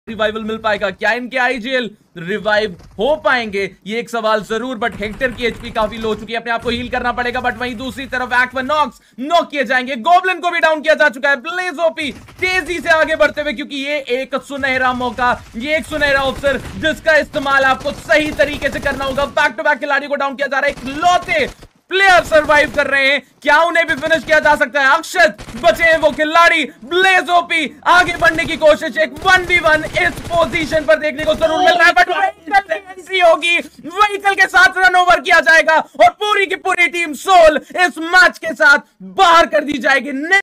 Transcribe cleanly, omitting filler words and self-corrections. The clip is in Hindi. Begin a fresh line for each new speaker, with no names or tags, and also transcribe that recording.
रिवाइवल मिल पाएगा? क्या इनके आईजीएल रिवाइव हो पाएंगे? ये एक सवाल जरूर, बट हेक्टर की एचपी काफी लो चुकी है, अपने आप को हील करना पड़ेगा। बट वहीं दूसरी तरफ एक्वानॉक्स नॉक किए जाएंगे, गोब्लिन को भी डाउन किया जा चुका है। ब्लेज ओपी तेजी से आगे बढ़ते हुए, क्योंकि ये एक सुनहरा मौका, ये एक सुनहरा अवसर जिसका इस्तेमाल आपको सही तरीके से करना होगा। बैक टू बैक खिलाड़ी को डाउन किया जा रहा है, इकलौते प्लेयर सरवाइव कर रहे हैं, क्या उन्हें भी फिनिश किया जा सकता है? अक्षत बचे हैं वो खिलाड़ी, ब्लेज ओपी आगे बढ़ने की कोशिश, एक 1v1 इस पोजीशन पर देखने को जरूर मिल रहा है, बट व्हीकल की एंट्री होगी, व्हीकल के साथ रन ओवर किया जाएगा और पूरी की पूरी टीम सोल इस मैच के साथ बाहर कर दी जाएगी।